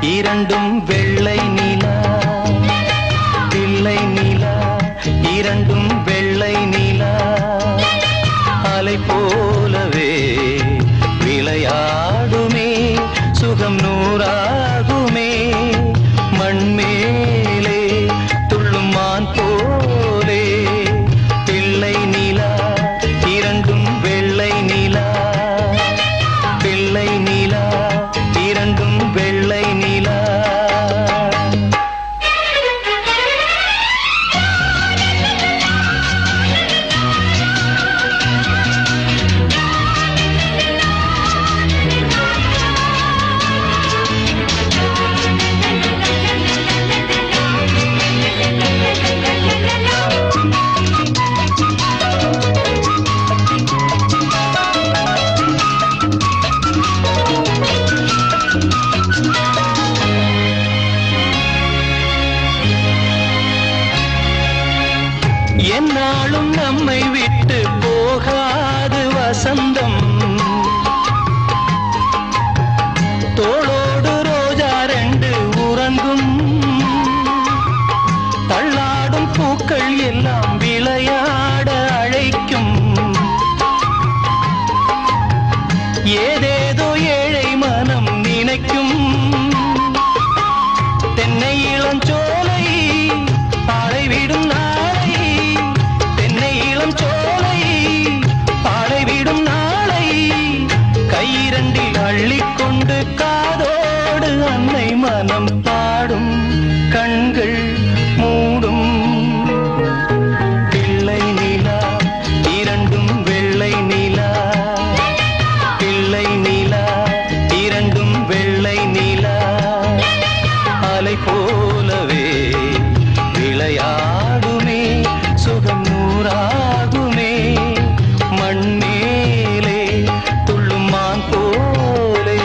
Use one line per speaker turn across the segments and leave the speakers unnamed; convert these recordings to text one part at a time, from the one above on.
இரண்டும் வெள்ளை நிலா பிள்ளை நிலா இரண்டும் வெள்ளை நிலா அலை போலவே விளையாடுமே சுகம் நூறாகுமே மண்மேலே துள்ளும் மான் போலே பிள்ளை நிலா இரண்டும் வெள்ளை நிலா பிள்ளை நிலா இரண்டும் வெள்ளை நிலா என்னாலும் நம்மை விட்டு போகாது வசந்தம் தோளோடு ரோஜா ரெண்டு உறங்கும் தள்ளாடும் பூக்கள் எல்லாம் விளையாட அழைக்கும் ஏதேதோ ஏழை மனம் நினைக்கும் தென்னை இளஞ்சோலை பாழைவிடும் கையிரண்டில் அள்ளிக்கொண்டு காதோடு அன்னை மனம் பாடும் கண்கள் மூடும் பிள்ளை நிலா இரண்டும் வெள்ளை நிலா பிள்ளை நிலா இரண்டும் வெள்ளை நிலா அலை போலவே விளையாடுமே சுகம் நூறாகுமே மண்மேலே துள்ளும் மான் போலே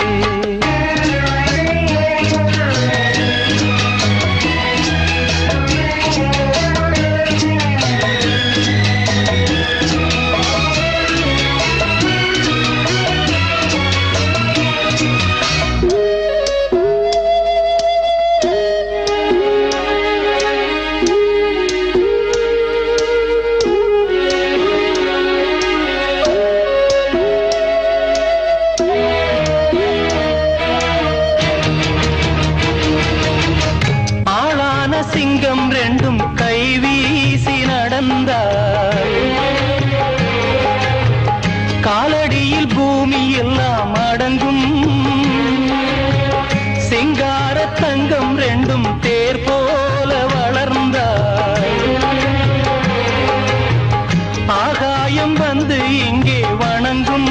சிங்கம் ரெண்டும் கை வீசி நடந்தார் காலடியில் பூமி எல்லாம் அடங்கும் சிங்கார தங்கம் ரெண்டும் தேர் போல வளர்ந்தார் ஆகாயம் வந்து இங்கே வணங்கும்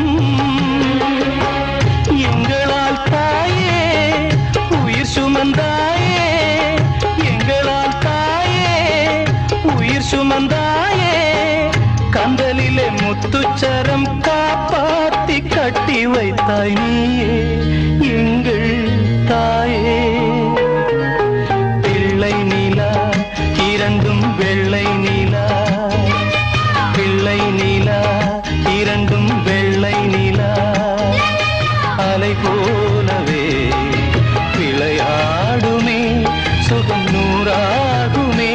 எங்களால் தாயே உயிர் சுமந்தாயே சுமந்தாயே கந்தலிலே முத்துச்சரம் காப்பாத்தி கட்டி வைத்தாய் நீயே எங்கள் தாயே பிள்ளை நிலா இரண்டும் வெள்ளை நிலா பிள்ளை நிலா இரண்டும் வெள்ளை நிலா அலை போலவே விளையாடுமே சுகம் நூறாகுமே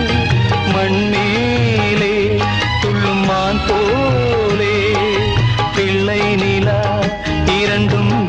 மண்மேலே துள்ளும் மான் போலே பிள்ளை நிலா இரண்டும்